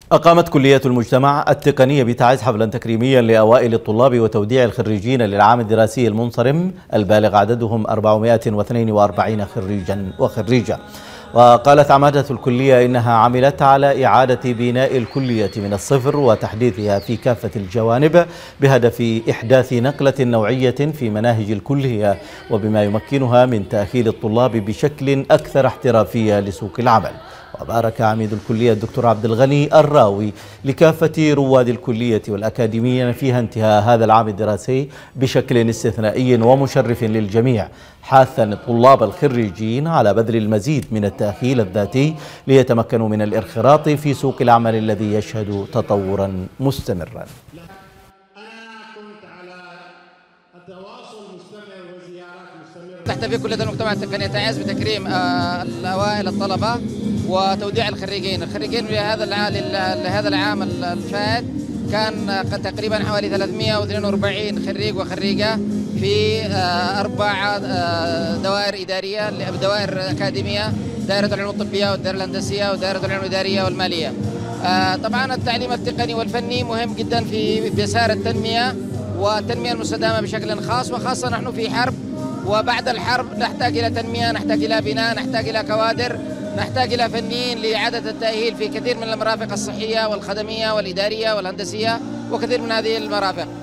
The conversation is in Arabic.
أقامت كلية المجتمع التقني بتعز حفلا تكريميا لأوائل الطلاب وتوديع الخريجين للعام الدراسي المنصرم البالغ عددهم 442 خريجا وخريجة. وقالت عمادة الكلية إنها عملت على إعادة بناء الكلية من الصفر وتحديثها في كافة الجوانب بهدف إحداث نقلة نوعية في مناهج الكلية وبما يمكنها من تأهيل الطلاب بشكل أكثر احترافية لسوق العمل. وبارك عميد الكلية الدكتور عبد الغني الراوي لكافة رواد الكلية والأكاديميين فيها انتهاء هذا العام الدراسي بشكل استثنائي ومشرف للجميع، حاثا الطلاب الخريجين على بذل المزيد من التأهيل الذاتي ليتمكنوا من الانخراط في سوق العمل الذي يشهد تطورا مستمرا. تحتفي كلية المجتمع التقني تعز بتكريم الأوائل الطلبة وتوديع الخريجين لهذا العام الفائت. كان تقريبا حوالي 342 خريج وخريجة في 4 دوائر إدارية، دوائر أكاديمية، دائرة العلوم الطبية والدائرة الهندسية ودائرة العلوم الإدارية والمالية. طبعا التعليم التقني والفني مهم جدا في مسار التنمية والتنمية المستدامة بشكل خاص، وخاصة نحن في حرب، وبعد الحرب نحتاج إلى تنمية، نحتاج إلى بناء، نحتاج إلى كوادر، نحتاج إلى فنيين لإعادة التأهيل في كثير من المرافق الصحية والخدمية والإدارية والهندسية وكثير من هذه المرافق.